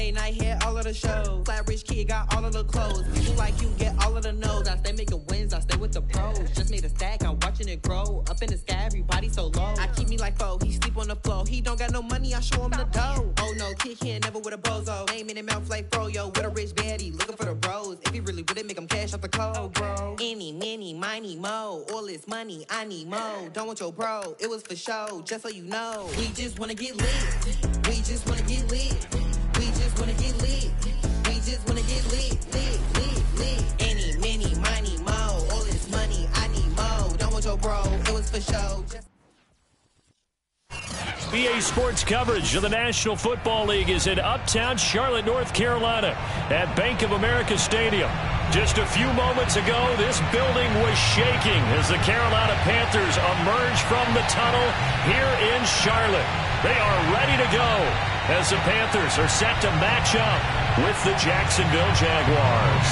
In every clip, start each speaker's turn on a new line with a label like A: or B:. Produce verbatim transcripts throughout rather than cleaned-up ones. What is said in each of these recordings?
A: late night, hit all of the shows. Flat rich kid got all of the clothes. People like you get all of the no's. I stay making wins, I stay with the pros. Just made a stack, I'm watching it grow. Up in the sky, everybody so low. I keep me like foe, he sleep on the floor. He don't got no money, I show him the dough. Oh no, kid can't never with a bozo. Name in the mouth like froyo. With a rich baddie, looking for the bros. If he really with it, make him cash out the cold, bro. Any, many, miny, mo. All this money, I need mo. Don't want your bro, it was for show. Just so you know, we just wanna get lit. We just wanna get lit. We just wanna get lit. We just wanna get lit, lit, lit, lit. Any, many, miny, mo. All this money, I need mo. Don't want your bro, it was for show. Just
B: B A Sports coverage of the National Football League is in Uptown Charlotte, North Carolina at Bank of America Stadium. Just a few moments ago, this building was shaking as the Carolina Panthers emerge from the tunnel here in Charlotte. They are ready to go as the Panthers are set to match up with the Jacksonville Jaguars.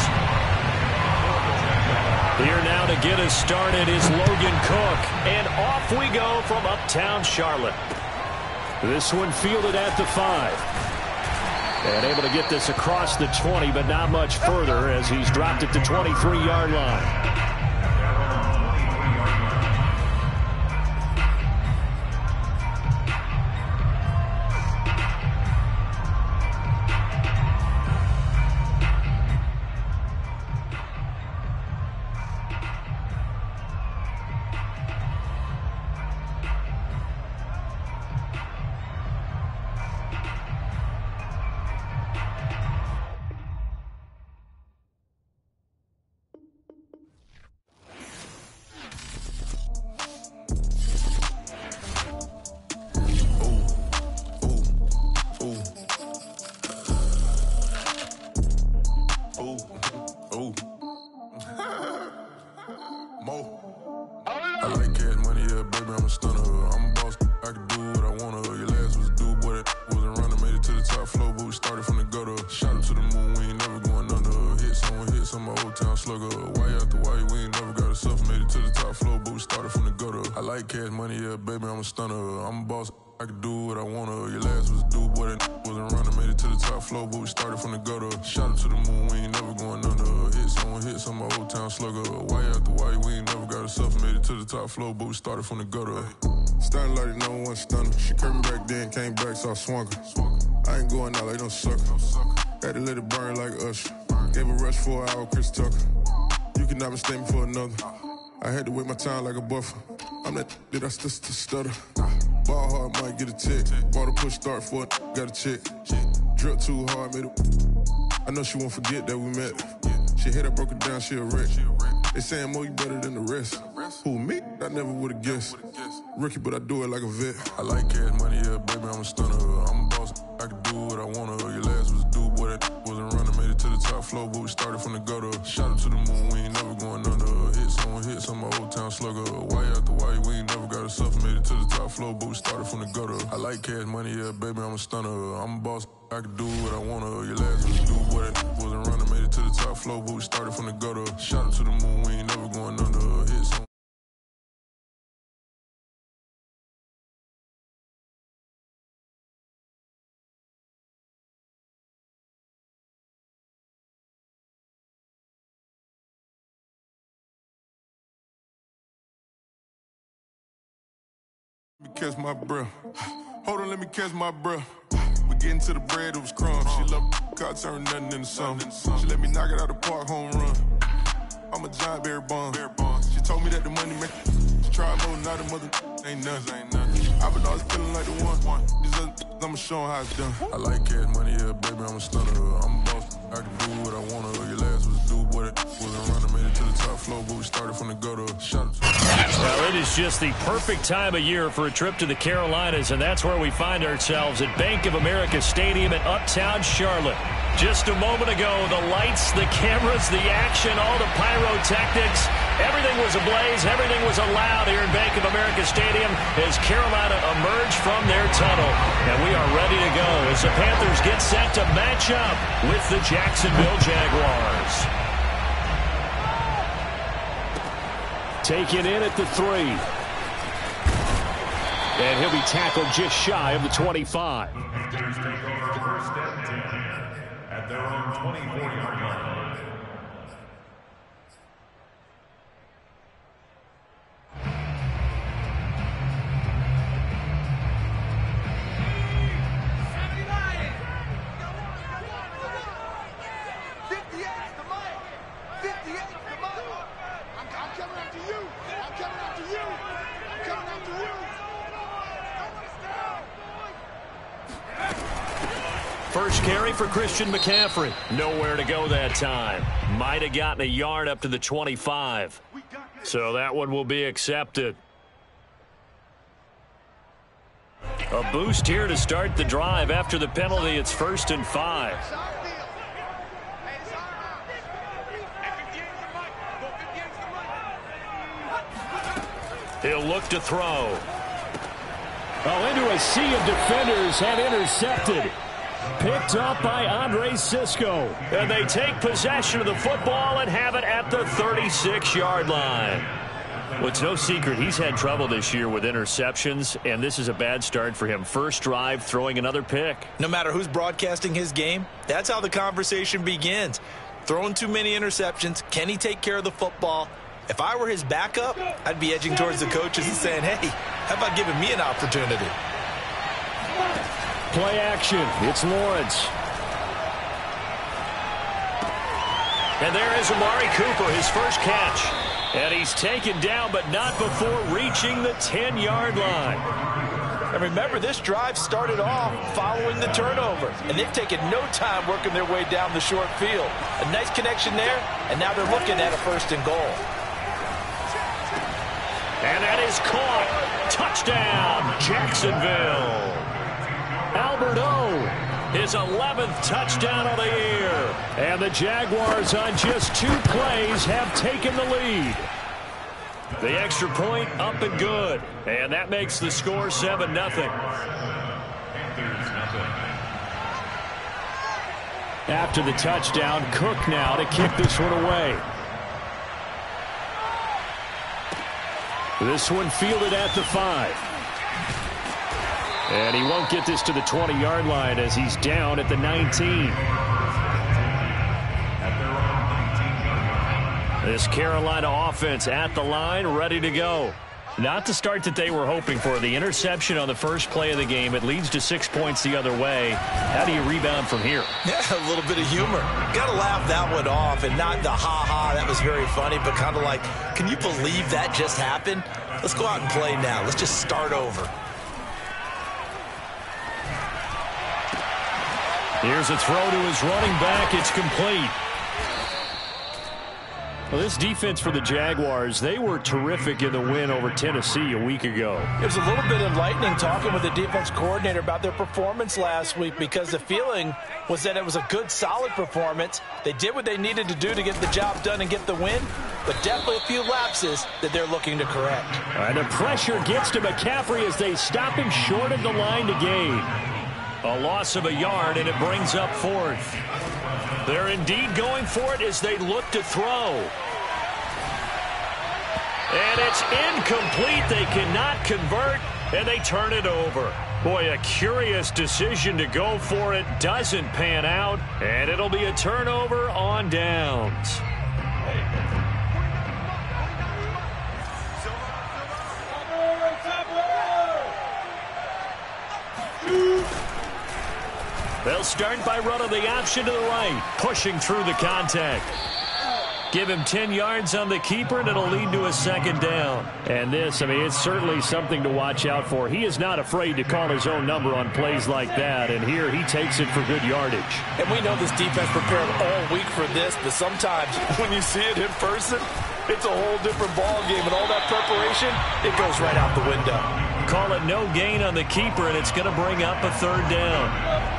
B: Here now to get us started is Logan Cook, and off we go from Uptown Charlotte. This one fielded at the five. And able to get this across the twenty, but not much further as he's dropped it to twenty-three yard line.
C: Flow, but we started from the gutter. Starting like no one stunner. She curved me back then, came back, so I swung her. I ain't going out like no sucker. Had to let it burn like Usher. Gave a rush for an hour, Chris Tucker. You cannot mistake me for another. I had to wait my time like a buffer. I'm that that I still stutter. Ball hard, might get a tick. Bought a push start for it, got a chick. Drip too hard, made it. I know she won't forget that we met. She hit, I broke it down, she a wreck. They saying, Mo, you better than the rest. Who, me? I never would've guessed. Rookie, but I do it like a vet. I like cash money, yeah, baby, I'm a stunner. I'm a boss, I can do what I wanna. Your last was a dude, boy, that wasn't running. Made it to the top floor, but we started from the gutter. Shot up to the moon, we ain't never going under. Hit someone, hit some, my old town slugger. Why after why, we ain't never got a suffer. Made it to the top floor, but we started from the gutter. I like cash money, yeah, baby, I'm a stunner. I'm a boss, I can do what I wanna. Your last was a dude, boy, that wasn't running. Made it to the top floor, but we started from the gutter. Shot up to the moon, we ain't never going under. Hit some. Let me catch my breath. Hold on, let me catch my breath. We getting to the bread, it was crumbs. She love God, turn nothing into something. She let me knock it out the park, home run. I'm a giant Barry Bonds. She told me that the money make try more, not a mother ain't nothing. I've been always feeling like the one. These other I'ma show 'em how it's done. I like cash money, yeah, baby, I'm a stunner. I'm a boss, I can do what I wanna. Your last was a dude, boy, that wasn't running. Made it to the top floor, but we started from the gutter. Shot it.
B: Well, it is just the perfect time of year for a trip to the Carolinas, and that's where we find ourselves at Bank of America Stadium in Uptown Charlotte. Just a moment ago, the lights, the cameras, the action, all the pyrotechnics, everything was ablaze, everything was allowed here in Bank of America Stadium as Carolina emerged from their tunnel. And we are ready to go as the Panthers get set to match up with the Jacksonville Jaguars. Taken in at the three. And he'll be tackled just shy of the twenty-five.
D: At their own twenty-four-yard line.
B: First carry for Christian McCaffrey. Nowhere to go that time. Might have gotten a yard up to the twenty-five. So that one will be accepted. A boost here to start the drive. After the penalty, it's first and five. He'll look to throw. Oh, into a sea of defenders have intercepted. Picked up by Andre Cisco. And they take possession of the football and have it at the thirty-six-yard line. Well, it's no secret he's had trouble this year with interceptions, and this is a bad start for him. First drive, throwing another pick.
E: No matter who's broadcasting his game, that's how the conversation begins. Throwing too many interceptions. Can he take care of the football? If I were his backup, I'd be edging towards the coaches and saying, hey, how about giving me an opportunity?
B: Play action. It's Lawrence. And there is Amari Cooper, his first catch. And he's taken down, but not before reaching the ten-yard line.
E: And remember, this drive started off following the turnover. And they've taken no time working their way down the short field. A nice connection there, and now they're looking at a first and goal.
B: And that is caught. Touchdown, Jacksonville. Albert O, his eleventh touchdown of the year. And the Jaguars on just two plays have taken the lead. The extra point up and good. And that makes the score seven nothing. After the touchdown, Cook now to kick this one away. This one fielded at the five. And he won't get this to the twenty-yard line as he's down at the nineteen. This Carolina offense at the line, ready to go. Not the start that they were hoping for. The interception on the first play of the game. It leads to six points the other way. How do you rebound from here?
E: Yeah, a little bit of humor. Got to laugh that one off, and not the ha-ha, that was very funny, but kind of like, can you believe that just happened? Let's go out and play now. Let's just start over.
B: Here's a throw to his running back. It's complete. Well, this defense for the Jaguars, they were terrific in the win over Tennessee a week ago.
E: It was a little bit enlightening talking with the defense coordinator about their performance last week, because the feeling was that it was a good, solid performance. They did what they needed to do to get the job done and get the win, but definitely a few lapses that they're looking to correct.
B: And the pressure gets to McCaffrey as they stop him short of the line to gain. A loss of a yard, and it brings up fourth. They're indeed going for it as they look to throw. And it's incomplete. They cannot convert, and they turn it over. Boy, a curious decision to go for it. Doesn't pan out, and it'll be a turnover on downs. They'll start by running the option to the right, pushing through the contact. Give him ten yards on the keeper, and it'll lead to a second down. And this, I mean, it's certainly something to watch out for. He is not afraid to call his own number on plays like that, and here he takes it for good yardage.
E: And we know this defense prepared all week for this, but sometimes when you see it in person, it's a whole different ball game, and all that preparation, it goes right out the window.
B: Call it no gain on the keeper, and it's going to bring up a third down.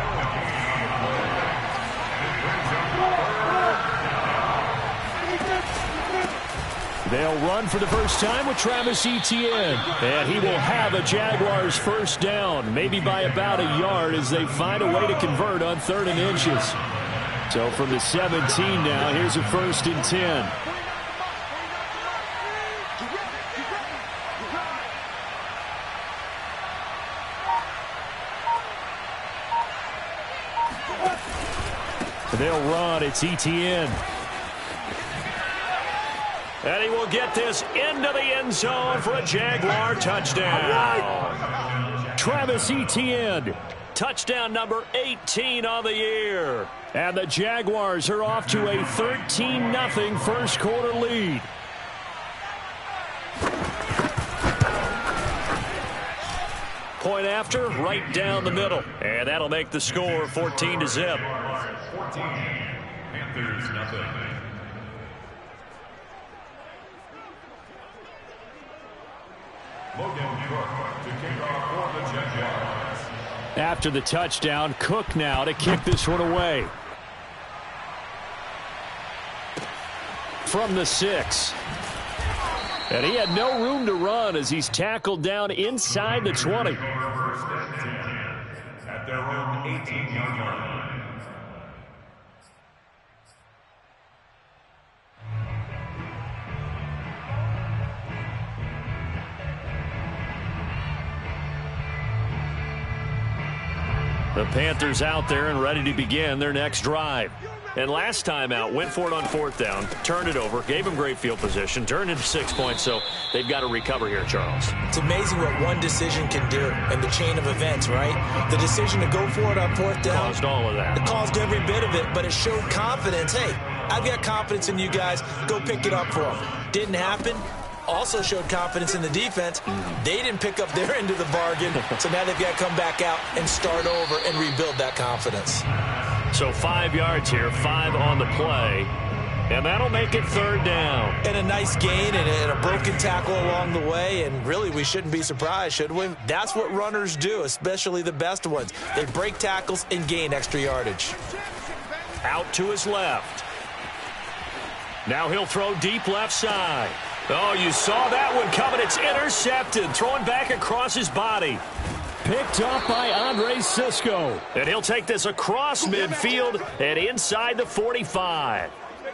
B: They'll run for the first time with Travis Etienne. And he will have a Jaguars first down, maybe by about a yard as they find a way to convert on third and inches. So from the seventeen now, here's a first and ten. They'll run. It's Etienne. And he will get this into the end zone for a Jaguar touchdown. Travis Etienne, touchdown number eighteen on the year. And the Jaguars are off to a thirteen nothing first quarter lead. Point after, right down the middle. And that'll make the score fourteen to zip.
D: fourteen, Panthers nothing. Logan Cook to kick off for the Jaguars.
B: After the touchdown, Cook now to kick this one away. From the six. And he had no room to run as he's tackled down inside the twenty.
D: First and ten at their own eighteen-yard line.
B: The Panthers out there and ready to begin their next drive. And last time out, went for it on fourth down, turned it over, gave them great field position, turned into six points, so they've got to recover here, Charles.
E: It's amazing what one decision can do in the chain of events, right? The decision to go for it on fourth down.
B: Caused all of that.
E: It caused every bit of it, but it showed confidence. Hey, I've got confidence in you guys. Go pick it up for them. Didn't happen. Also showed confidence in the defense. They didn't pick up their end of the bargain, so now they've got to come back out and start over and rebuild that confidence.
B: So five yards here, five on the play, and that'll make it third down.
E: And a nice gain and a, and a broken tackle along the way, and really we shouldn't be surprised, should we? That's what runners do, especially the best ones. They break tackles and gain extra yardage.
B: Out to his left. Now he'll throw deep left side. Oh, you saw that one coming. It's intercepted. Throwing back across his body. Picked up by Andre Cisco. And he'll take this across midfield and inside the forty-five.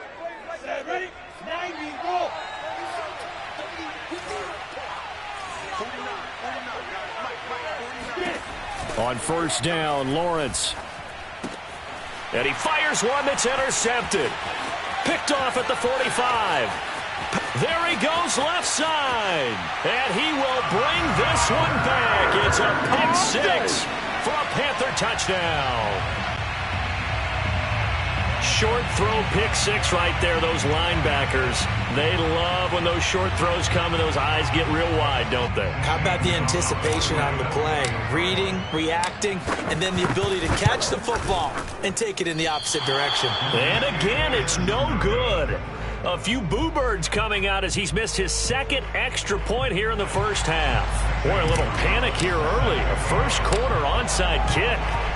B: On first down, Lawrence. And he fires one that's intercepted. Picked off at the forty-five. There he goes left side. And he will bring this one back. It's a pick six for a Panther touchdown. Short throw pick six right there. Those linebackers, they love when those short throws come and those eyes get real wide, don't they?
E: How about the anticipation on the play? Reading, reacting, and then the ability to catch the football and take it in the opposite direction.
B: And again, it's no good. A few boo birds coming out as he's missed his second extra point here in the first half. Boy, a little panic here early. A first quarter onside kick.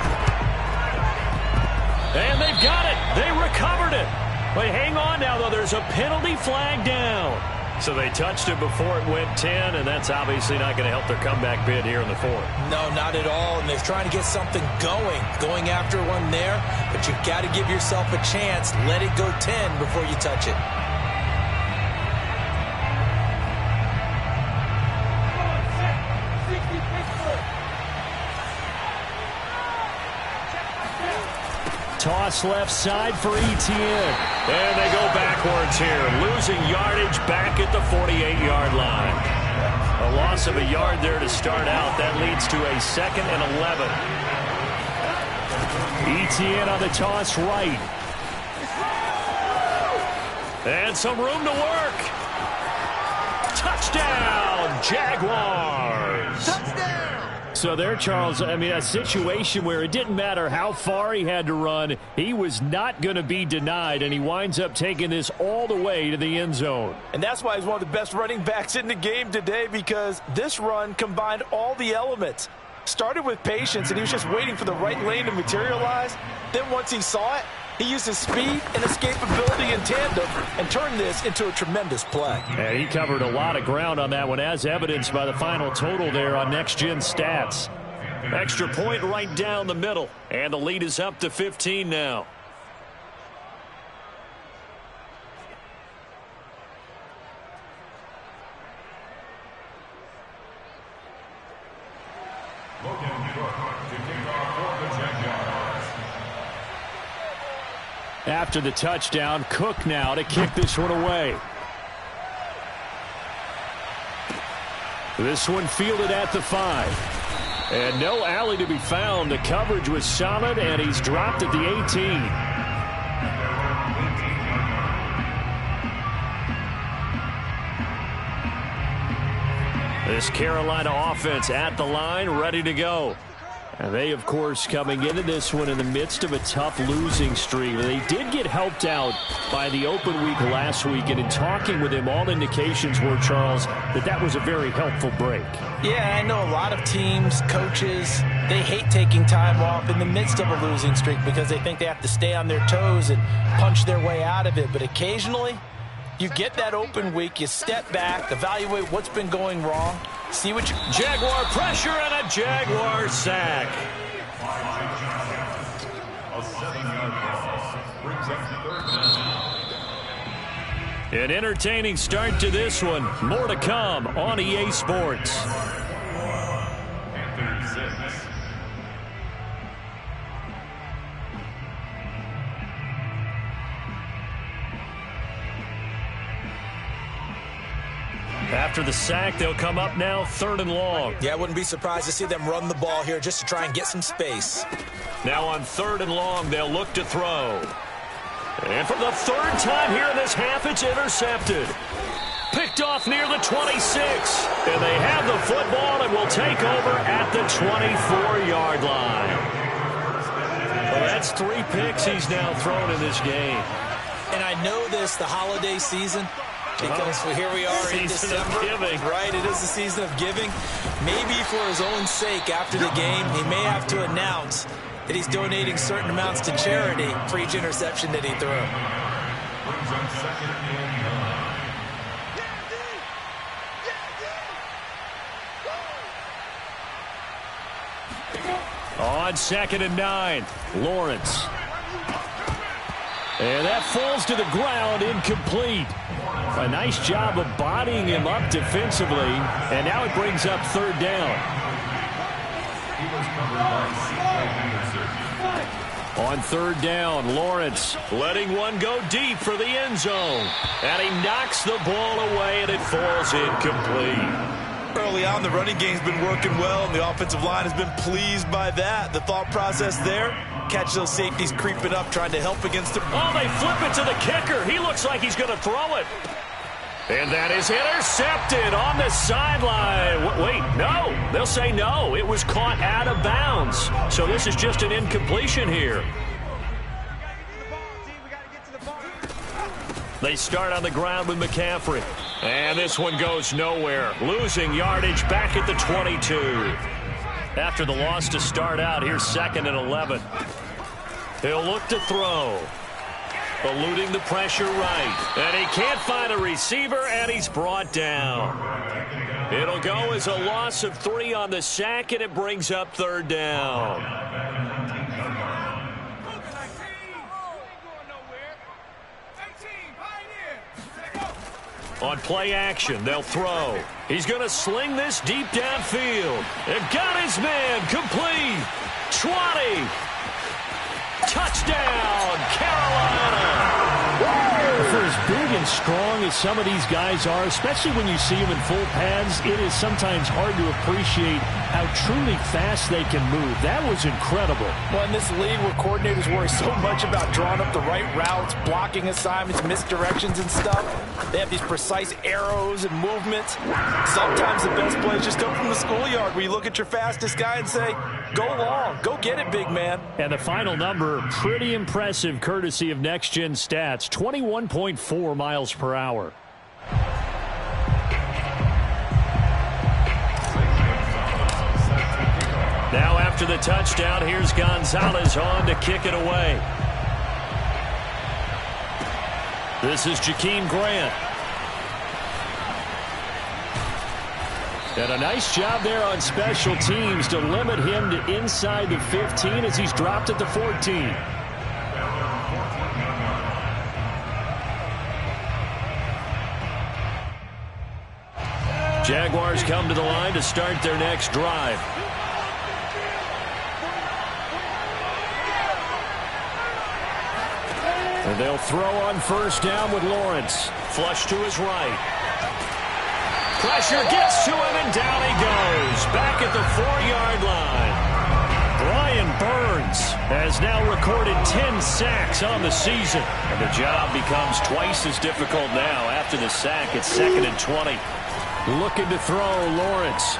B: And they've got it. They recovered it. But hang on now, though. There's a penalty flag down. So they touched it before it went ten, and that's obviously not going to help their comeback bid here in the fourth.
E: No, not at all. And they're trying to get something going. Going after one there. But you've got to give yourself a chance. Let it go ten before you touch it.
B: Toss left side for Etienne. And they go backwards here. Losing yardage back at the forty-eight-yard line. A loss of a yard there to start out. That leads to a second and eleven. Etienne on the toss right. And some room to work. Touchdown, Jaguars. Touchdown. So there, Charles, I mean, a situation where it didn't matter how far he had to run, he was not going to be denied, and he winds up taking this all the way to the end zone.
E: And that's why he's one of the best running backs in the game today, because this run combined all the elements. Started with patience, and he was just waiting for the right lane to materialize. Then once he saw it, he used his speed and escapability in tandem and turned this into a tremendous play.
B: And he covered a lot of ground on that one, as evidenced by the final total there on Next Gen Stats. Extra point right down the middle, and the lead is up to fifteen now.
D: Logan Cook to kick off for the Jaguars.
B: After the touchdown, Cook now to kick this one away. This one fielded at the five. And no alley to be found. The coverage was solid, and he's dropped at the eighteen. This Carolina offense at the line, ready to go. And they, of course, coming into this one in the midst of a tough losing streak. They did get helped out by the open week last week, and in talking with him, all indications were, Charles, that that was a very helpful break.
E: Yeah, I know a lot of teams, coaches, they hate taking time off in the midst of a losing streak because they think they have to stay on their toes and punch their way out of it. But occasionally, you get that open week, you step back, evaluate what's been going wrong, see what you...
B: Jaguar pressure and a Jaguar sack. An entertaining start to this one. More to come on E A Sports. After the sack, they'll come up now third and long.
E: Yeah, I wouldn't be surprised to see them run the ball here just to try and get some space.
B: Now on third and long, they'll look to throw. And for the third time here in this half, it's intercepted. Picked off near the twenty-six. And they have the football and will take over at the twenty-four yard line. Well, that's three picks he's now thrown in this game.
E: And I know this, the holiday season, because well, here we are
B: season
E: in December,
B: of giving.
E: right? It is the season of giving. Maybe for his own sake, after the game, he may have to announce that he's donating certain amounts to charity for each interception that he threw.
B: On second and nine, Lawrence. And that falls to the ground, incomplete. A nice job of bodying him up defensively, and now it brings up third down. On third down, Lawrence letting one go deep for the end zone. And he knocks the ball away, and it falls incomplete.
F: Early on, the running game's been working well, and the offensive line has been pleased by that. The thought process there, catch those safeties creeping up, trying to help against the...
B: Oh, they flip it to the kicker. He looks like he's going to throw it. And that is intercepted on the sideline. Wait, no. They'll say no. It was caught out of bounds. So this is just an incompletion here. They start on the ground with McCaffrey. And this one goes nowhere. Losing yardage back at the twenty-two. After the loss to start out, here's second and eleven. He'll look to throw. Eluding the pressure right. And he can't find a receiver, and he's brought down. It'll go as a loss of three on the sack, and it brings up third down. On play action, they'll throw. He's going to sling this deep downfield. And got his man complete. twenty. Touchdown, Carolina. For as big and strong as some of these guys are, especially when you see them in full pads, it is sometimes hard to appreciate how truly fast they can move. That was incredible.
E: Well, in this league where coordinators worry so much about drawing up the right routes, blocking assignments, misdirections and stuff, they have these precise arrows and movements. Sometimes the best plays just come from the schoolyard where you look at your fastest guy and say, go long, go get it, big man.
B: And the final number, pretty impressive, courtesy of Next Gen Stats, twenty-one point four miles per hour. Now after the touchdown, here's Gonzalez on to kick it away. This is Jakeem Grant. And a nice job there on special teams to limit him to inside the fifteen as he's dropped at the fourteen. Jaguars come to the line to start their next drive. And they'll throw on first down with Lawrence. Flush to his right. Pressure gets to him, and down he goes. Back at the four-yard line. Brian Burns has now recorded ten sacks on the season. And the job becomes twice as difficult now after the sack. It's second and twenty. Looking to throw, Lawrence.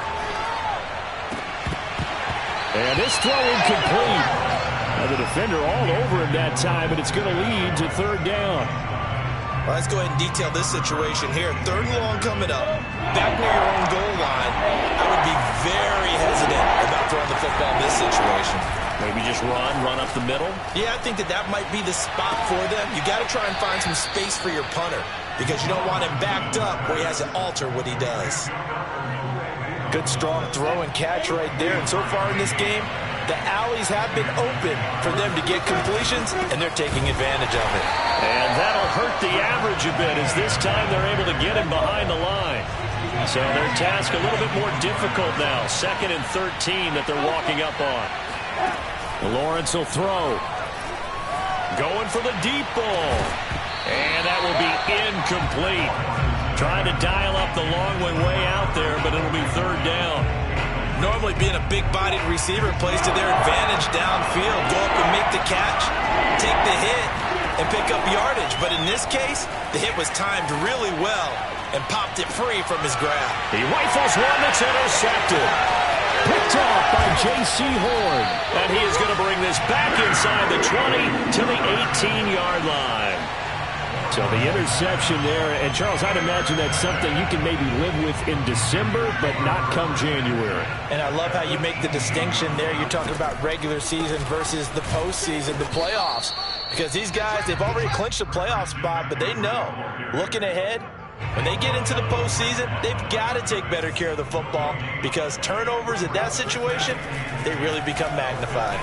B: And this throw incomplete. Now the defender all over him that time, and it's going to lead to third down.
F: Well, let's go ahead and detail this situation here. Third and long coming up, back near your own goal line. I would be very hesitant about throwing the football in this situation.
B: Maybe just run, run up the middle?
F: Yeah, I think that that might be the spot for them. You got to try and find some space for your punter because you don't want him backed up where he has to alter what he does.
E: Good, strong throw and catch right there. And so far in this game, the alleys have been open for them to get completions, and they're taking advantage of it.
B: And that'll hurt the average a bit as this time they're able to get him behind the line. So their task a little bit more difficult now. Second and thirteen that they're walking up on. Lawrence will throw. Going for the deep ball. And that will be incomplete. Trying to dial up the long way way out there, but it'll be third down.
F: Normally being a big-bodied receiver plays to their advantage downfield. Go up and make the catch, take the hit, and pick up yardage. But in this case, the hit was timed really well and popped it free from his grab.
B: He rifles one that's intercepted. Picked off by J C Horn. And he is going to bring this back inside the twenty to the eighteen-yard line. So the interception there, and Charles, I'd imagine that's something you can maybe live with in December, but not come January.
E: And I love how you make the distinction there. You're talking about regular season versus the postseason, the playoffs. Because these guys, they've already clinched a playoff spot, but they know, looking ahead, when they get into the postseason, they've got to take better care of the football because turnovers in that situation, they really become magnified.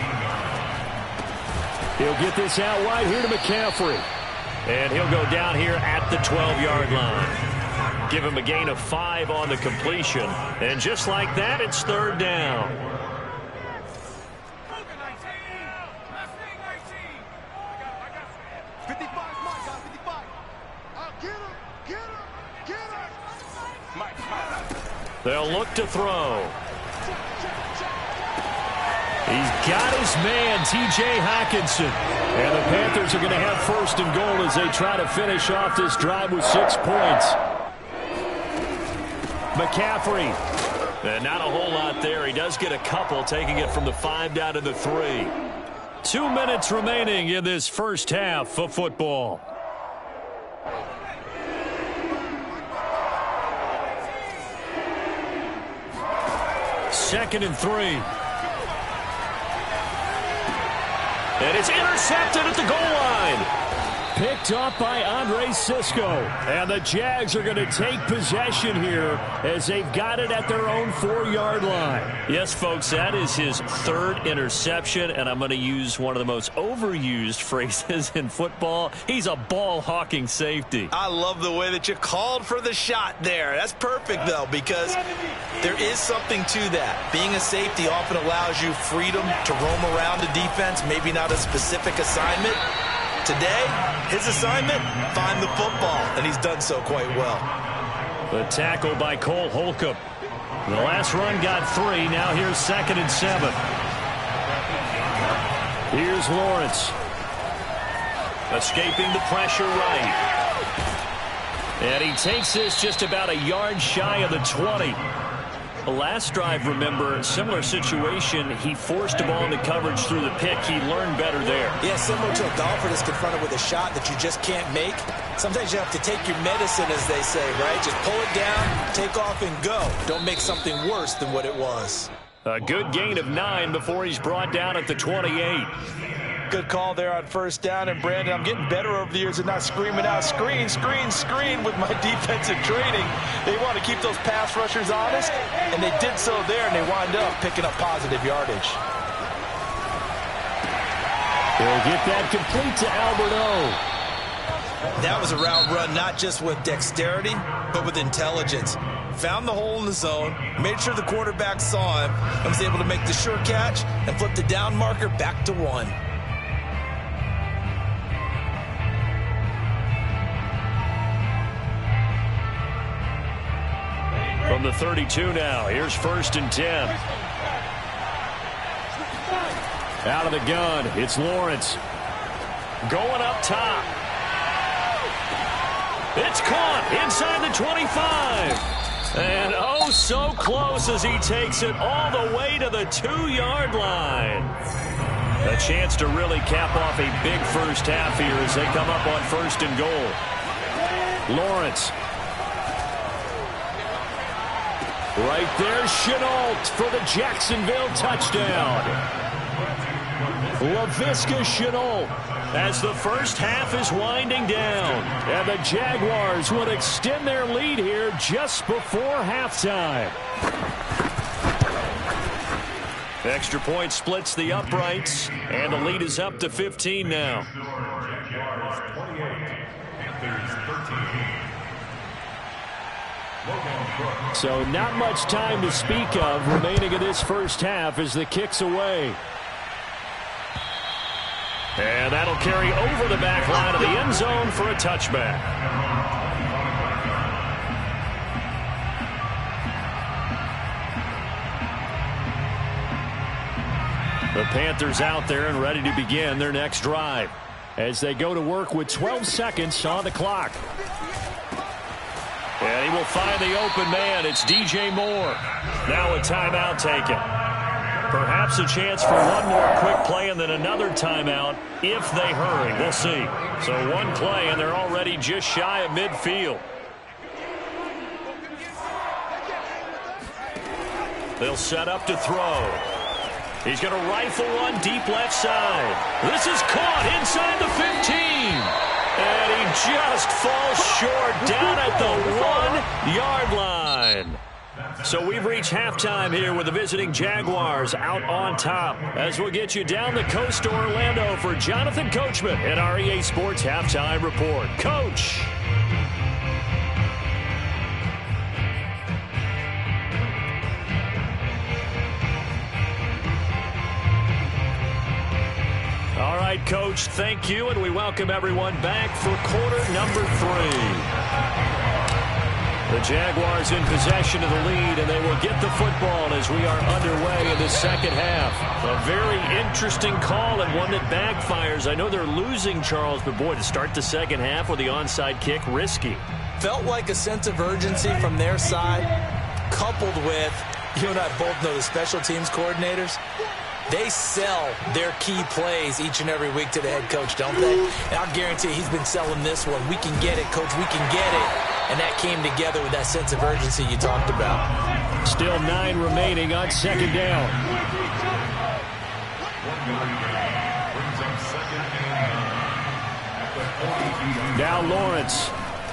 B: He'll get this out wide here to McCaffrey. And he'll go down here at the twelve-yard line. Give him a gain of five on the completion. And just like that, it's third down. They'll look to throw. He's got his man, T J Hockenson. And the Panthers are going to have first and goal as they try to finish off this drive with six points. McCaffrey. And not a whole lot there. He does get a couple, taking it from the five down to the three. Two minutes remaining in this first half of football. Second and three. And it's intercepted at the goal line. Picked up by Andre Cisco. And the Jags are going to take possession here as they've got it at their own four-yard line. Yes, folks, that is his third interception, and I'm going to use one of the most overused phrases in football. He's a ball-hawking safety.
F: I love the way that you called for the shot there. That's perfect, though, because there is something to that. Being a safety often allows you freedom to roam around the defense, maybe not a specific assignment. Today, his assignment, find the football, and he's done so quite well.
B: The tackle by Cole Holcomb. The last run got three. Now here's second and seven. Here's Lawrence. Escaping the pressure right. And he takes this just about a yard shy of the twenty. The last drive, remember, similar situation. He forced the ball into coverage through the pick. He learned better there.
F: Yeah, similar to a golfer that's confronted with a shot that you just can't make. Sometimes you have to take your medicine, as they say, right? Just pull it down, take off, and go. Don't make something worse than what it was.
B: A good gain of nine before he's brought down at the twenty-eight.
E: Good call there on first down. And, Brandon, I'm getting better over the years and not screaming out, screen, screen, screen with my defensive training. They want to keep those pass rushers honest, and they did so there, and they wound up picking up positive yardage.
B: They'll get that complete to Albert O.
F: That was a route run not just with dexterity, but with intelligence. Found the hole in the zone, made sure the quarterback saw him, and was able to make the sure catch and flip the down marker back to one.
B: From the thirty-two now, here's first and ten. Out of the gun, it's Lawrence. Going up top. It's caught inside the twenty-five. And oh, so close as he takes it all the way to the two-yard line. A chance to really cap off a big first half here as they come up on first and goal. Lawrence. Right there, Shenault for the Jacksonville touchdown. Laviska Shenault as the first half is winding down. And the Jaguars would extend their lead here just before halftime. Extra point splits the uprights, and the lead is up to fifteen now. So not much time to speak of remaining in this first half as the kick's away. And that'll carry over the back line of the end zone for a touchback. The Panthers out there and ready to begin their next drive as they go to work with twelve seconds on the clock. And he will find the open man. It's D J Moore. Now a timeout taken. Perhaps a chance for one more quick play and then another timeout if they hurry. We'll see. So one play, and they're already just shy of midfield. They'll set up to throw. He's going to rifle one deep left side. This is caught inside the fifteen. And he just falls short down at the one-yard line. So we've reached halftime here with the visiting Jaguars out on top. As we'll get you down the coast to Orlando for Jonathan Coachman at our E A Sports Halftime Report. Coach. All right, Coach, thank you, and we welcome everyone back for quarter number three. The Jaguars in possession of the lead, and they will get the football as we are underway in the second half. A very interesting call and one that backfires. I know they're losing, Charles, but boy, to start the second half with the onside kick, risky.
E: Felt like a sense of urgency from their side, coupled with, you and I both know the special teams coordinators. They sell their key plays each and every week to the head coach, don't they? And I'll guarantee he's been selling this one. We can get it, Coach. We can get it. And that came together with that sense of urgency you talked about.
B: Still nine remaining on second down. Now Lawrence.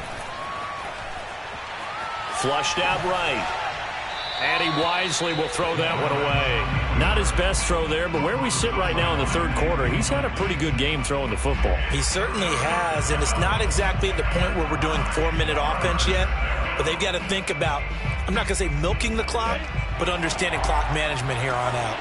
B: Flushed out right. And he wisely will throw that one away. Not his best throw there, but where we sit right now in the third quarter, he's had a pretty good game throwing the football.
E: He certainly has, and it's not exactly at the point where we're doing four-minute offense yet, but they've got to think about, I'm not going to say milking the clock, but understanding clock management here on out.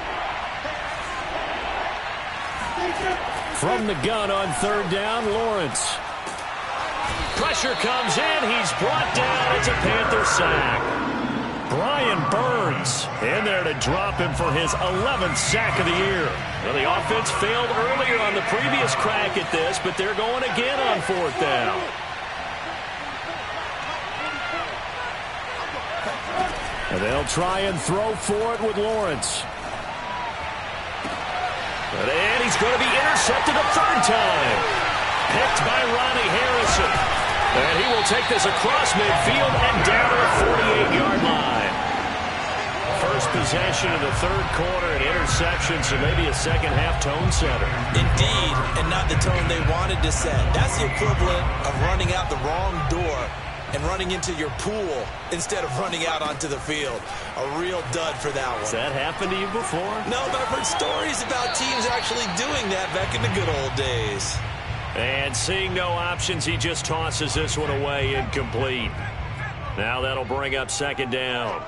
B: From the gun on third down, Lawrence. Pressure comes in. He's brought down. It's a Panther sack. Brian Burns in there to drop him for his eleventh sack of the year. Well, the offense failed earlier on the previous crack at this, but they're going again on fourth down. And they'll try and throw for it with Lawrence. And he's going to be intercepted a third time. Picked by Ronnie Harrison. And he will take this across midfield and down to the forty-eight-yard line. First possession of the third quarter, an interception, so maybe a second-half tone setter.
E: Indeed, and not the tone they wanted to set. That's the equivalent of running out the wrong door and running into your pool instead of running out onto the field. A real dud for that one.
B: Has that happened to you before?
E: No, but I've heard stories about teams actually doing that back in the good old days.
B: And seeing no options, he just tosses this one away incomplete. Now that'll bring up second down.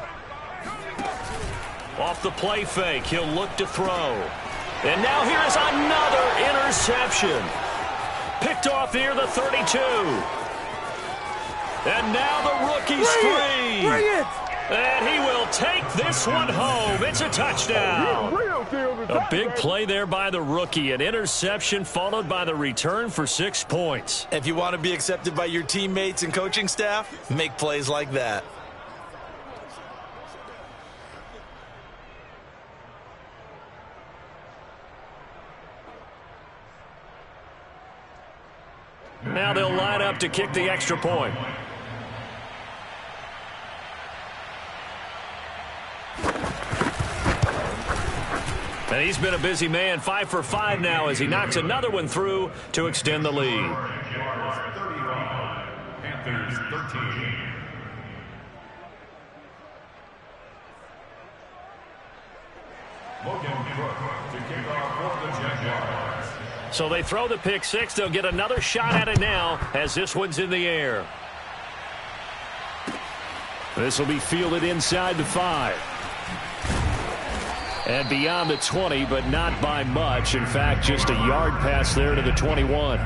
B: Off the play fake, he'll look to throw. And now here's another interception. Picked off near the thirty-two. And now the rookie's
G: Bring
B: free.
G: It. Bring it!
B: And he will take this one home. It's a touchdown. A big play there by the rookie. An interception followed by the return for six points.
F: If you want to be accepted by your teammates and coaching staff, make plays like that.
B: Now they'll line up to kick the extra point. And he's been a busy man, five for five now as he knocks another one through to extend the lead.
D: Panthers thirteen. Logan Cook to kick off for the Jaguars.
B: So they throw the pick six. They'll get another shot at it now as this one's in the air. This will be fielded inside the five. And beyond the twenty, but not by much. In fact, just a yard pass there to the twenty-one.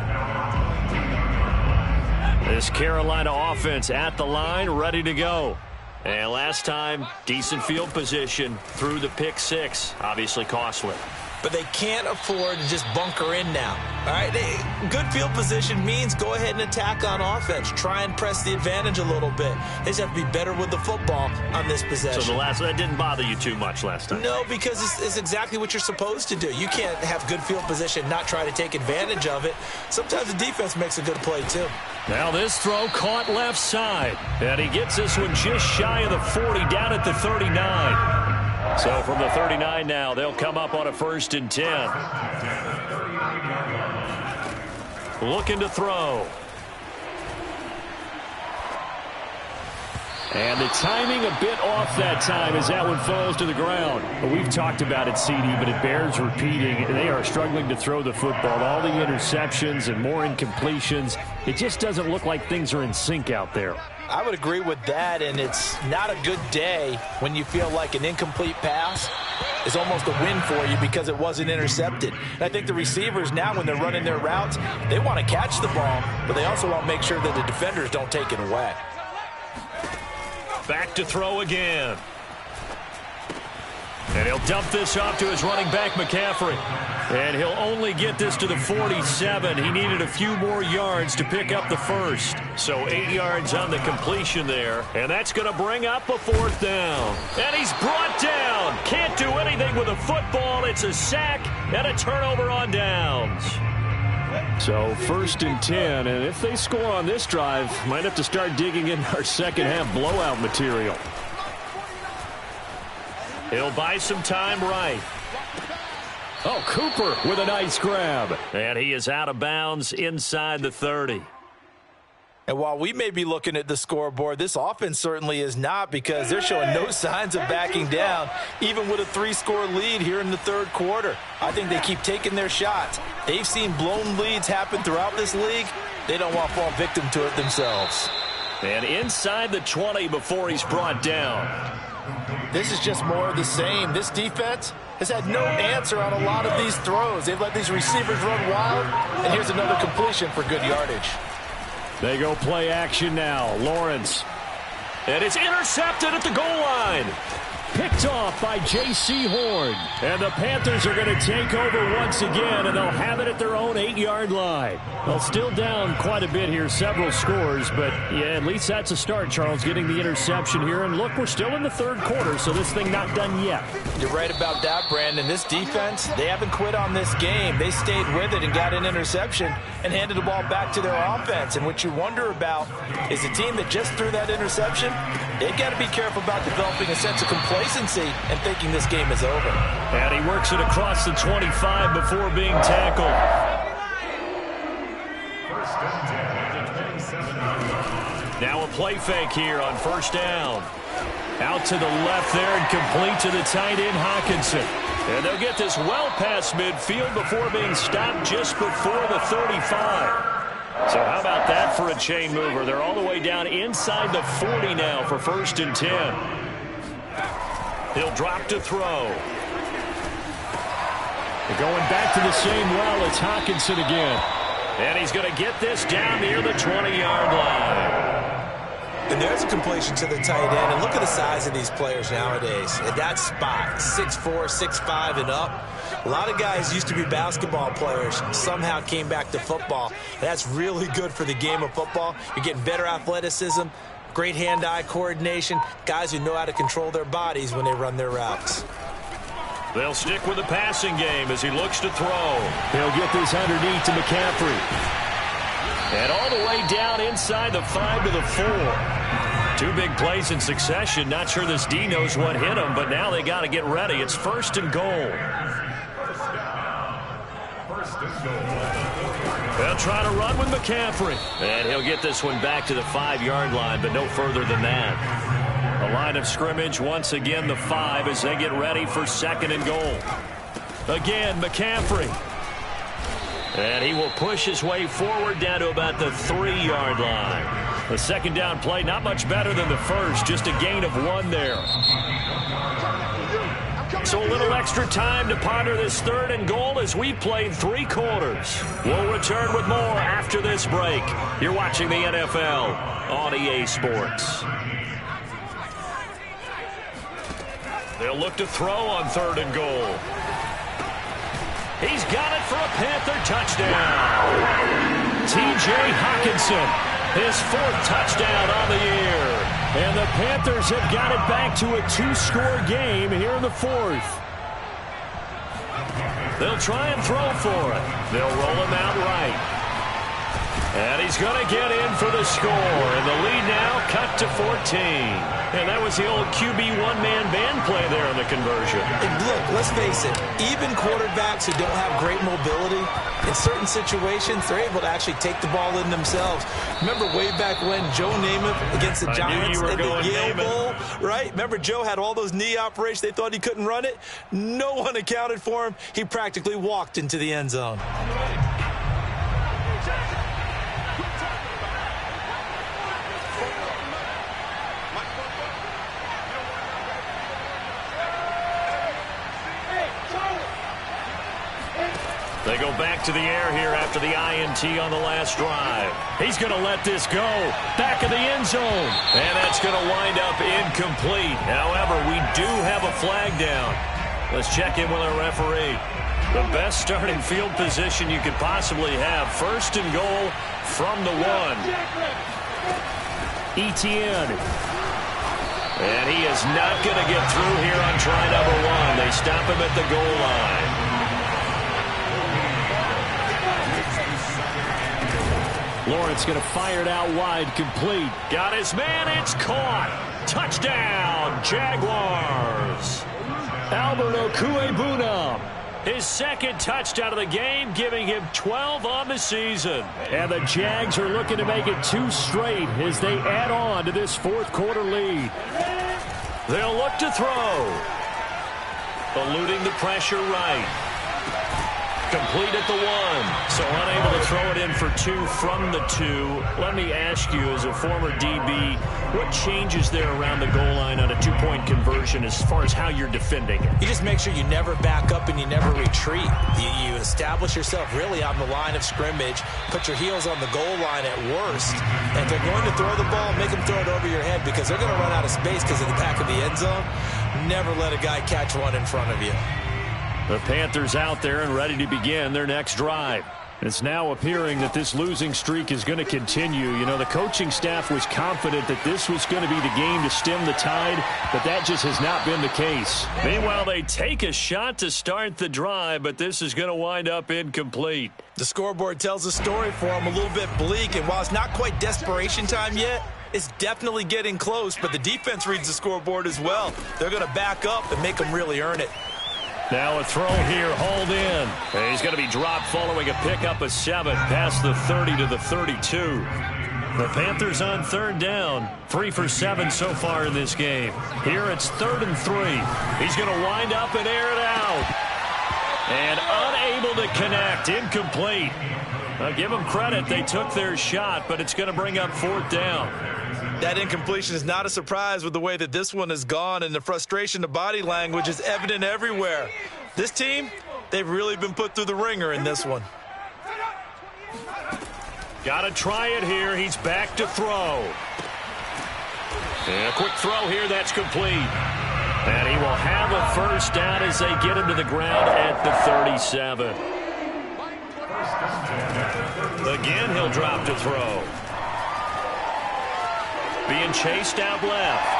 B: This Carolina offense at the line, ready to go. And last time, decent field position through the pick six. Obviously costly.
F: But they can't afford to just bunker in now. All right, they, good field position means go ahead and attack on offense. Try and press the advantage a little bit. They just have to be better with the football on this possession.
B: So the last that didn't bother you too much last time?
F: No, because it's, it's exactly what you're supposed to do. You can't have good field position, not try to take advantage of it. Sometimes the defense makes a good play too.
B: Now this throw caught left side. And he gets this one just shy of the forty, down at the thirty-nine. So from the thirty-nine now, they'll come up on a first and ten. Looking to throw. And the timing a bit off that time as that one falls to the ground. Well, we've talked about it, C D, but it bears repeating. They are struggling to throw the football. All the interceptions and more incompletions. It just doesn't look like things are in sync out there.
E: I would agree with that, and it's not a good day when you feel like an incomplete pass is almost a win for you because it wasn't intercepted. And I think the receivers now, when they're running their routes, they want to catch the ball, but they also want to make sure that the defenders don't take it away.
B: Back to throw again. And he'll dump this off to his running back, McCaffrey. And he'll only get this to the forty-seven. He needed a few more yards to pick up the first. So eight yards on the completion there. And that's going to bring up a fourth down. And he's brought down. Can't do anything with a football. It's a sack and a turnover on downs. So first and ten. And if they score on this drive, might have to start digging in our second half blowout material. He'll buy some time right. Oh, Cooper with a nice grab. And he is out of bounds inside the thirty.
E: And while we may be looking at the scoreboard, this offense certainly is not, because they're showing no signs of backing down, even with a three-score lead here in the third quarter. I think they keep taking their shots. They've seen blown leads happen throughout this league. They don't want to fall victim to it themselves.
B: And inside the twenty before he's brought down.
E: This is just more of the same. This defense has had no answer on a lot of these throws. They've let these receivers run wild, and here's another completion for good yardage.
B: They go play action now. Lawrence. And it's intercepted at the goal line. Picked off by J C Horn. And the Panthers are going to take over once again, and they'll have it at their own eight-yard line. They'll still down quite a bit here, several scores, but yeah, at least that's a start, Charles, getting the interception here. And look, we're still in the third quarter, so this thing not done yet.
E: You're right about that, Brandon. This defense, they haven't quit on this game. They stayed with it and got an interception and handed the ball back to their offense. And what you wonder about is the team that just threw that interception, they've got to be careful about developing a sense of complacency and thinking this game is over.
B: And he works it across the twenty-five before being tackled. Now a play fake here on first down. Out to the left there and complete to the tight end, Hockenson. And they'll get this well past midfield before being stopped just before the thirty-five. So how about that for a chain mover? They're all the way down inside the forty now for first and ten. He'll drop to throw. They're going back to the same well. It's Hockenson again. And he's going to get this down near the twenty-yard line.
F: And there's a completion to the tight end. And look at the size of these players nowadays. At that spot, six four, six five and up. A lot of guys used to be basketball players, somehow came back to football. That's really good for the game of football. You're getting better athleticism, great hand-eye coordination, guys who know how to control their bodies when they run their routes.
B: They'll stick with the passing game as he looks to throw. He'll get this underneath to McCaffrey. And all the way down inside the five to the four. Two big plays in succession. Not sure this D knows what hit him, but now they got to get ready. It's first and goal. They'll try to run with McCaffrey. And he'll get this one back to the five-yard line, but no further than that. The line of scrimmage, once again, the five as they get ready for second and goal. Again, McCaffrey. And he will push his way forward down to about the three-yard line. The second down play, not much better than the first, just a gain of one there. So a little extra time to ponder this third and goal as we played three quarters. We'll return with more after this break. You're watching the N F L on E A Sports. They'll look to throw on third and goal. He's got it for a Panther touchdown. T J Hockenson, his fourth touchdown on the year. And the Panthers have got it back to a two-score game here in the fourth. They'll try and throw for it. They'll roll him out right. And he's going to get in for the score. And the lead now cut to fourteen. And that was the old Q B one-man band play there in the conversion.
F: And look, let's face it, even quarterbacks who don't have great mobility, in certain situations, they're able to actually take the ball in themselves. Remember way back when Joe Namath against the Giants at the Yale Bowl, right? Remember Joe had all those knee operations. They thought he couldn't run it. No one accounted for him. He practically walked into the end zone.
B: They go back to the air here after the I N T on the last drive. He's going to let this go. Back of the end zone. And that's going to wind up incomplete. However, we do have a flag down. Let's check in with our referee. The best starting field position you could possibly have. First and goal from the one. Etienne. And he is not going to get through here on try number one. They stop him at the goal line. Lawrence going to fire it out wide, complete. Got his man, it's caught. Touchdown, Jaguars. Albert Okwuegbunam, his second touchdown of the game, giving him twelve on the season. And the Jags are looking to make it two straight as they add on to this fourth quarter lead. They'll look to throw. Eluding the pressure right. Complete at the one. So unable to throw it in for two from the two. Let me ask you, as a former D B, what changes there around the goal line on a two-point conversion as far as how you're defending it?
F: You just make sure you never back up and you never retreat. You, you establish yourself really on the line of scrimmage, put your heels on the goal line at worst. And if they're going to throw the ball, make them throw it over your head because they're going to run out of space because of the back of the end zone. Never let a guy catch one in front of you.
B: The Panthers out there and ready to begin their next drive. It's now appearing that this losing streak is going to continue. You know, the coaching staff was confident that this was going to be the game to stem the tide, but that just has not been the case. Meanwhile, they take a shot to start the drive, but this is going to wind up incomplete.
F: The scoreboard tells a story for them, a little bit bleak, and while it's not quite desperation time yet, it's definitely getting close, but the defense reads the scoreboard as well. They're going to back up and make them really earn it.
B: Now a throw here, hauled in. And he's going to be dropped following a pickup of seven past the thirty to the thirty-two. The Panthers on third down. Three for seven so far in this game. Here it's third and three. He's going to wind up and air it out. And unable to connect. Incomplete. I'll give them credit. They took their shot, but it's going to bring up fourth down.
F: That incompletion is not a surprise with the way that this one has gone, and the frustration, the body language is evident everywhere. This team, they've really been put through the ringer in this one.
B: Got to try it here. He's back to throw. And a quick throw here, that's complete. And he will have a first down as they get him to the ground at the thirty-seven. Again, he'll drop to throw. Being chased out left.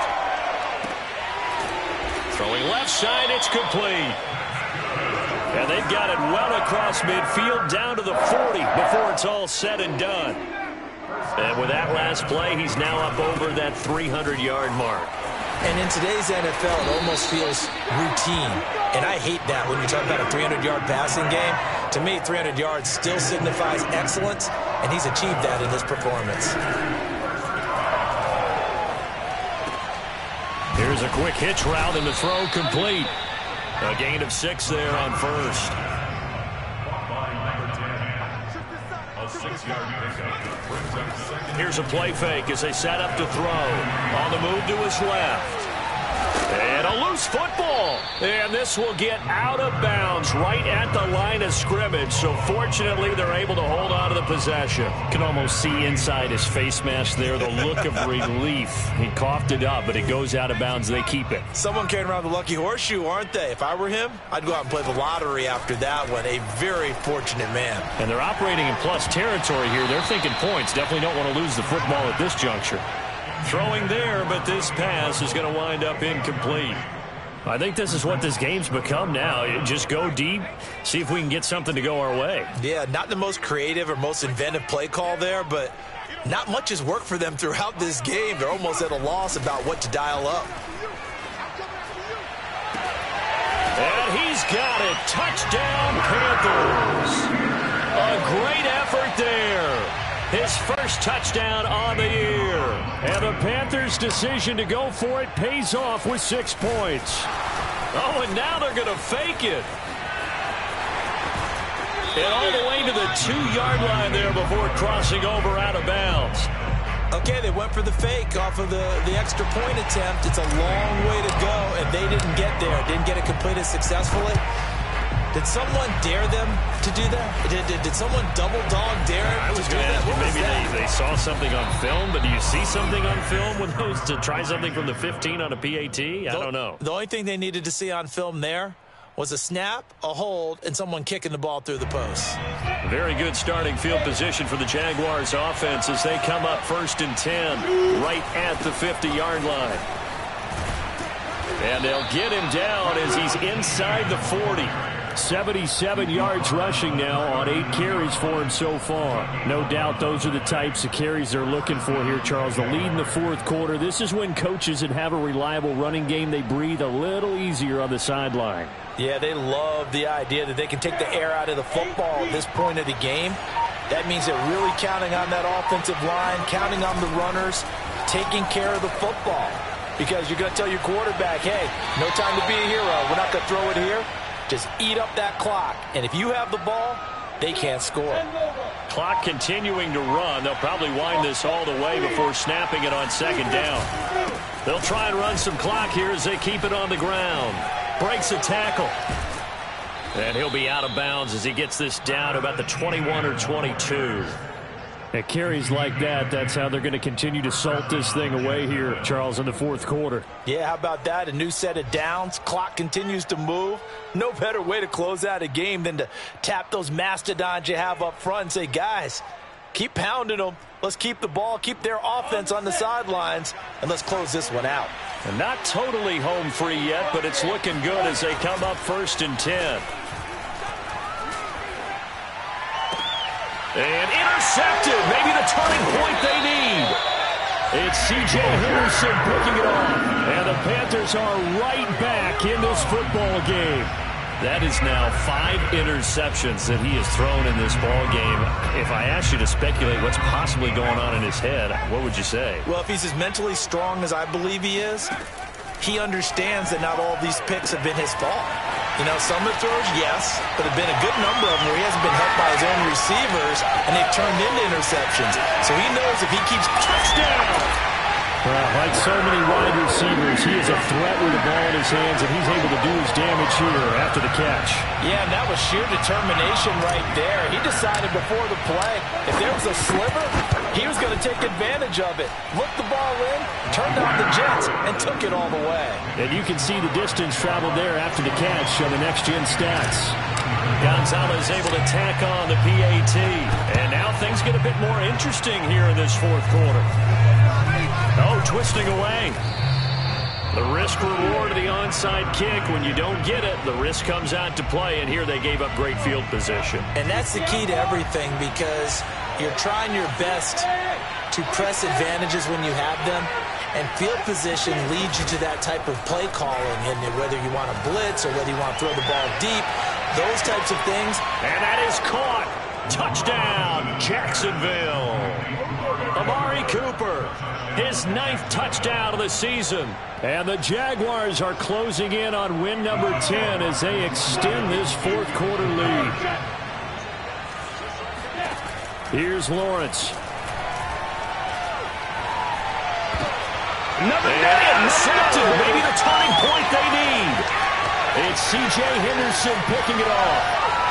B: Throwing left side, it's complete. And they've got it well across midfield down to the forty before it's all said and done. And with that last play, he's now up over that three hundred yard mark.
F: And in today's N F L, it almost feels routine. And I hate that when you talk about a three hundred yard passing game. To me, three hundred yards still signifies excellence, and he's achieved that in this performance.
B: Here's a quick hitch route and the throw complete. A gain of six there on first. Here's a play fake as they set up to throw. On the move to his left. And a loose football. And this will get out of bounds right at the line of scrimmage. So fortunately, they're able to hold on to the possession. You can almost see inside his face mask there the look of relief. He coughed it up, but it goes out of bounds. They keep it.
F: Someone carrying around the lucky horseshoe, aren't they? If I were him, I'd go out and play the lottery after that one. A very fortunate man.
B: And they're operating in plus territory here. They're thinking points. Definitely don't want to lose the football at this juncture. Throwing there, but this pass is going to wind up incomplete. I think this is what this game's become now. Just go deep, see if we can get something to go our way.
F: Yeah, not the most creative or most inventive play call there, but not much has worked for them throughout this game. They're almost at a loss about what to dial up.
B: And he's got it. Touchdown, Panthers. A great effort there. His first touchdown on the year. And the Panthers' decision to go for it pays off with six points. Oh, and now they're going to fake it. And all the way to the two-yard line there before crossing over out of bounds.
F: Okay, they went for the fake off of the, the extra point attempt. It's a long way to go, and they didn't get there. Didn't get it completed successfully. Did someone dare them to do that? Did, did, did someone double dog dare them
B: I was
F: to do
B: going to
F: that?
B: ask you,
F: What was
B: maybe
F: that?
B: they, they saw something on film, but do you see something on film with those to try something from the fifteen on a P A T? I
F: The-
B: don't know.
F: The only thing they needed to see on film there was a snap, a hold, and someone kicking the ball through the post.
B: Very good starting field position for the Jaguars offense as they come up first and ten right at the fifty-yard line. And they'll get him down as he's inside the forty. seventy-seven yards rushing now on eight carries for him so far. No doubt those are the types of carries they're looking for here, Charles. The lead in the fourth quarter. This is when coaches that have a reliable running game, they breathe a little easier on the sideline.
F: Yeah, they love the idea that they can take the air out of the football at this point of the game. That means they're really counting on that offensive line, counting on the runners, taking care of the football. Because you're going to tell your quarterback, hey, no time to be a hero. We're not going to throw it here. Just eat up that clock. And if you have the ball, they can't score.
B: Clock continuing to run. They'll probably wind this all the way before snapping it on second down. They'll try and run some clock here as they keep it on the ground. Breaks a tackle. And he'll be out of bounds as he gets this down to about the twenty-one or twenty-two. At carries like that, that's how they're going to continue to salt this thing away here, Charles, in the fourth quarter.
F: Yeah, how about that? A new set of downs. Clock continues to move. No better way to close out a game than to tap those mastodons you have up front and say, guys, keep pounding them. Let's keep the ball, keep their offense on the sidelines, and let's close this one out.
B: And not totally home free yet, but it's looking good as they come up first and ten. And intercepted. Maybe the turning point they need. It's C J Henderson picking it off. And the Panthers are right back in this football game. That is now five interceptions that he has thrown in this ball game. If I asked you to speculate what's possibly going on in his head, what would you say?
F: Well, if he's as mentally strong as I believe he is, he understands that not all of these picks have been his fault. You know, some of the throws, yes, but there have been a good number of them where he hasn't been helped by his own receivers, and they've turned into interceptions. So he knows if he keeps touchdown.
B: Well, like so many wide receivers, he is a threat with the ball in his hands, and he's able to do his damage here after the catch.
E: Yeah, and that was sheer determination right there. He decided before the play, if there was a sliver, he was going to take advantage of it. Looked the ball in, turned on the Jets, and took it all the way.
B: And you can see the distance traveled there after the catch on the next-gen stats. Gonzalez able to tack on the P A T. And now things get a bit more interesting here in this fourth quarter. Oh, twisting away. The risk-reward of the onside kick. When you don't get it, the risk comes out to play, and here they gave up great field position.
F: And that's the key to everything, because you're trying your best to press advantages when you have them, and field position leads you to that type of play calling, and whether you want to blitz or whether you want to throw the ball deep, those types of things.
B: And that is caught. Touchdown, Jacksonville. Amari Cooper, his ninth touchdown of the season. And the Jaguars are closing in on win number ten as they extend this fourth quarter lead. Here's Lawrence. Another day intercepted. Maybe the turning point they need. It's C J Henderson picking it off.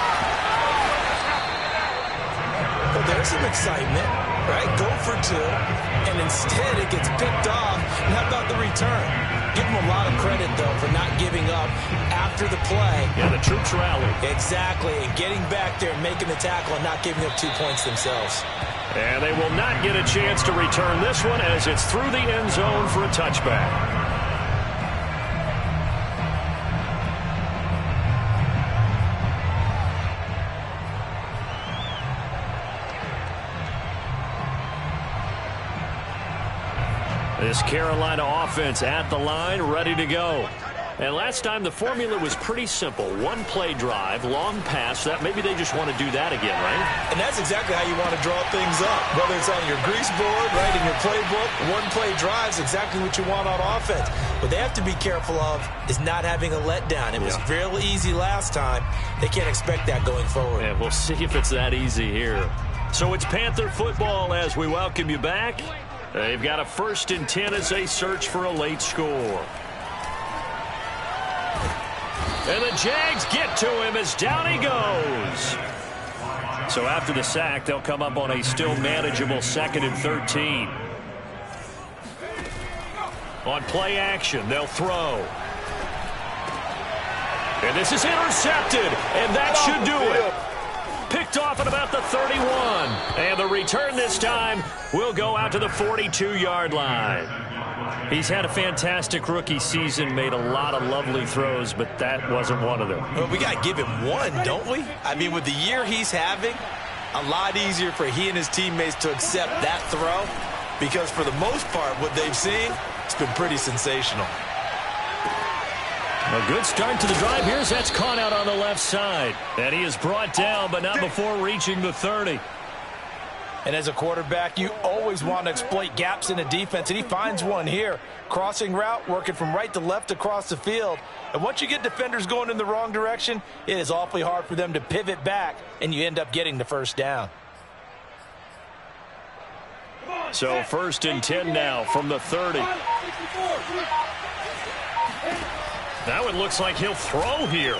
F: Well, there's some excitement, right? Go for two, and instead it gets picked off. And how about the return? Give them a lot of credit, though, for not giving up after the play.
B: Yeah, the troops rallied.
F: Exactly, and getting back there and making the tackle and not giving up two points themselves.
B: And they will not get a chance to return this one as it's through the end zone for a touchback. This Carolina offense at the line, ready to go. And last time the formula was pretty simple. One play drive, long pass. That maybe they just want to do that again, right?
F: And that's exactly how you want to draw things up. Whether it's on your grease board, right, in your playbook, one play drive is exactly what you want on offense. What they have to be careful of is not having a letdown. It was yeah. real easy last time. They can't expect that going forward.
B: Yeah, we'll see if it's that easy here. So it's Panther football as we welcome you back. They've got a first and ten as they search for a late score. And the Jags get to him as down he goes. So after the sack, they'll come up on a still manageable second and thirteen. On play action, they'll throw. And this is intercepted, and that should do it. Picked off at about the thirty-one. And the return this time will go out to the forty-two-yard line. He's had a fantastic rookie season, made a lot of lovely throws, but that wasn't one of them.
F: Well, we got to give him one, don't we? I mean, with the year he's having, a lot easier for he and his teammates to accept that throw, because for the most part, what they've seen, it's been pretty sensational.
B: A good start to the drive. Here's that's caught out on the left side. And he is brought down, but not before reaching the thirty.
E: And as a quarterback, you always want to exploit gaps in a defense, and he finds one here. Crossing route, working from right to left across the field. And once you get defenders going in the wrong direction, it is awfully hard for them to pivot back, and you end up getting the first down.
B: So first and ten now from the thirty. Now it looks like he'll throw here.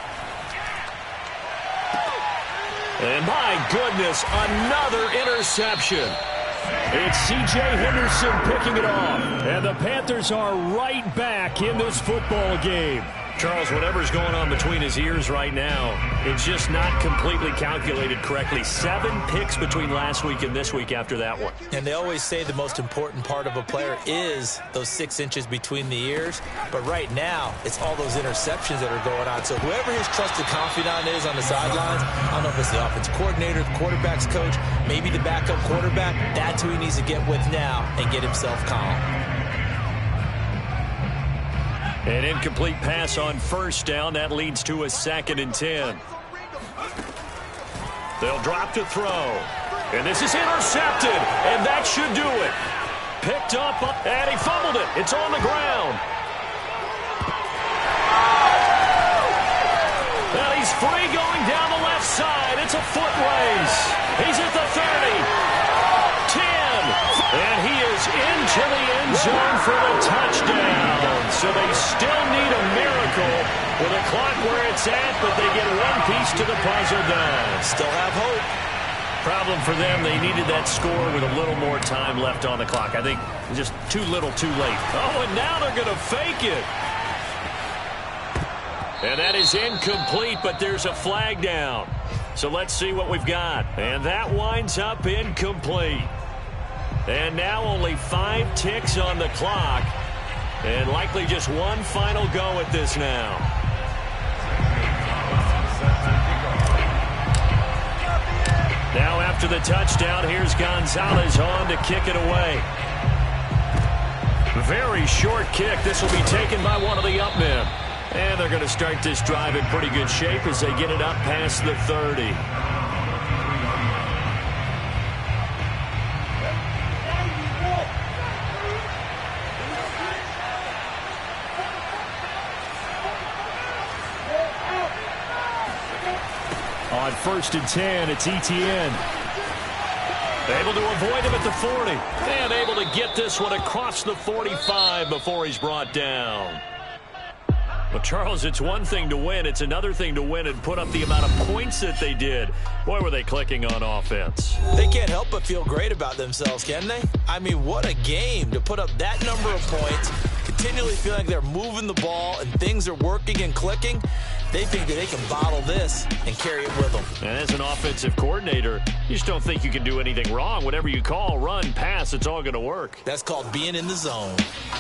B: And my goodness, another interception. It's C J Henderson picking it off. And the Panthers are right back in this football game. Charles, whatever's going on between his ears right now, it's just not completely calculated correctly. Seven picks between last week and this week after that one.
F: And they always say the most important part of a player is those six inches between the ears. But right now, it's all those interceptions that are going on. So whoever his trusted confidant is on the sidelines, I don't know if it's the offensive coordinator, the quarterback's coach, maybe the backup quarterback, that's who he needs to get with now and get himself calm.
B: An incomplete pass on first down. That leads to a second and ten. They'll drop to throw. And this is intercepted. And that should do it. Picked up, and he fumbled it. It's on the ground. And he's free going down the left side. It's a foot race. He's at the thirty. ten. And he is into the end zone for the touchdown. So they still need a miracle with a clock where it's at, but they get one piece to the puzzle done.
F: Still have hope.
B: Problem for them, they needed that score with a little more time left on the clock. I think just too little, too late. Oh, and now they're going to fake it. And that is incomplete, but there's a flag down. So let's see what we've got. And that winds up incomplete. And now only five ticks on the clock. And likely just one final go at this now. Now after the touchdown, here's Gonzalez on to kick it away. Very short kick. This will be taken by one of the up men. And they're going to start this drive in pretty good shape as they get it up past the thirty. On first and ten, it's Etienne. Able to avoid him at the forty. And able to get this one across the forty-five before he's brought down. Well, Charles, it's one thing to win. It's another thing to win and put up the amount of points that they did. Boy, were they clicking on offense.
F: They can't help but feel great about themselves, can they? I mean, what a game to put up that number of points, continually feeling like they're moving the ball and things are working and clicking. They think that they can bottle this and carry it with them.
B: And as an offensive coordinator, you just don't think you can do anything wrong. Whatever you call, run, pass, it's all going to work.
F: That's called being in the zone.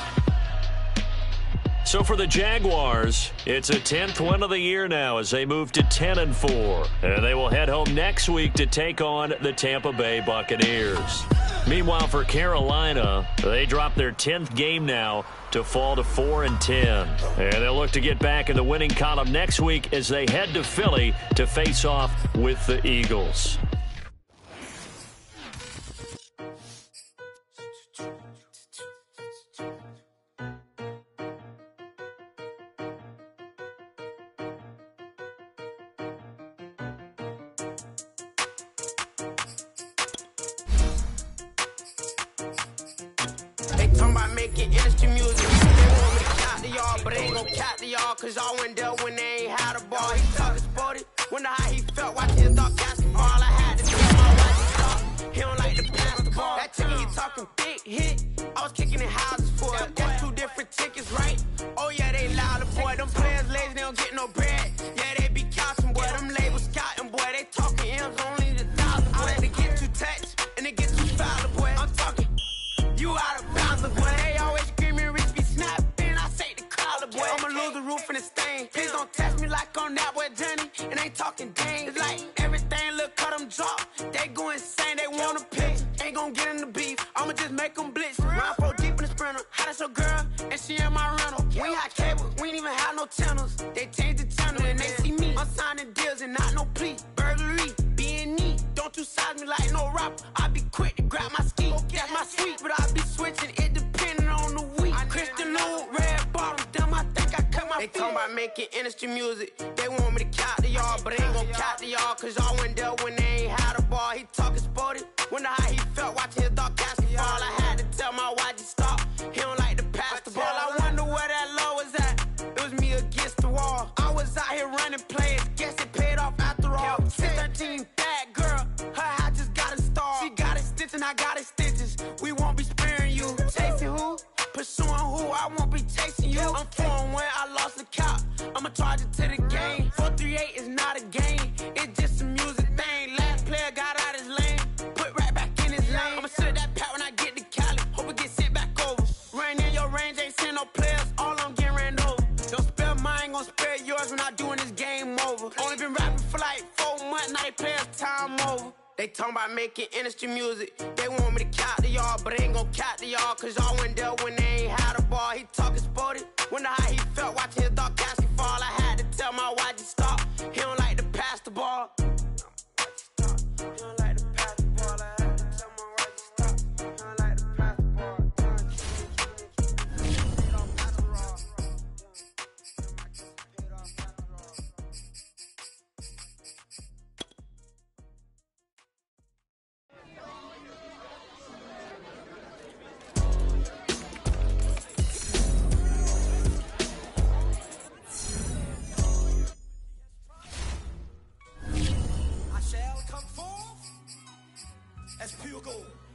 B: So for the Jaguars, it's a tenth win of the year now as they move to ten and four. And they will head home next week to take on the Tampa Bay Buccaneers. Meanwhile, for Carolina, they drop their tenth game now to fall to four and ten. And they'll look to get back in the winning column next week as they head to Philly to face off with the Eagles.
G: Making industry music. They want me to count to y'all, but they ain't gon' count to y'all, cause y'all went there when they ain't had a ball. He talking sporty, wonder how he felt watching his dog basketball. I had to tell my wife to stop. He don't like to pass the ball. That chicken, he talking big hit. I was kicking in houses for it. That's two different tickets, right? Oh yeah, they loud, boy. Them players lazy, they don't get no bread. Yeah, they be counting, boy. Them labels scouting, boy. They talking M's only the thousand, boy. They get too touched and they get too foul, boy. I'm talking, you out of bounds, boy. From the stain. Please don't test me like on that boy Johnny. And ain't talking dang. It's like everything look cut them drop. They go insane, they want a pitch. Ain't gon' get in the beef. I'ma just make them blitz. Run four deep in the sprinter. How that's your girl? And she in my rental. We ain't had cable, we ain't even have no channels. They changed the channel and they see me. I'm signing deals and not no plea. Burglary, being neat. Don't you size me like no rapper. I be quick to grab my ski. That's my sweet, but I be switching it depending on the week. Christian Lou, red bottoms, damn, I think I cut my feet. They talking about making industry music. They want me to count to y'all, but they ain't gon' count to y'all, cause y'all went there when they ain't had a ball. He talking sporty, wonder how he felt watching his dog basketball. I had to tell my wife to stop. He don't like to pass the ball. I wonder where that low was at. It was me against the wall. I was out here running plays, guess it paid off after all. six thirteen, bad girl, her hat just got a star. She got it stitched and I got it stitches. We won't be sparing you. Chasing who? Pursuing who? I won't be chasing you. I'm four when I lost the count. I'ma charge it to the game. four three eight is not a game. It's just a music thing. Last player got out his lane. Put right back in his lane. I'ma sit that pat when I get to Cali. Hope it get sent back over. Rain in your range, ain't send no players. All I'm getting ran over. Don't spare mine, gon' spare yours when I doing this game over. Only been rapping for like four months, now they players time over. They talking about making industry music. They want me to count to y'all, but they ain't gon' count to y'all, cause y'all went there when they ain't had a ball. He talking sporty, wonder how he felt watching his dog basketball. I had to tell my wife to stop. He don't like to pass the ball. He don't like to pass the ball. I had to tell my wife to stop. He don't like to pass the ball.
H: That's pure gold.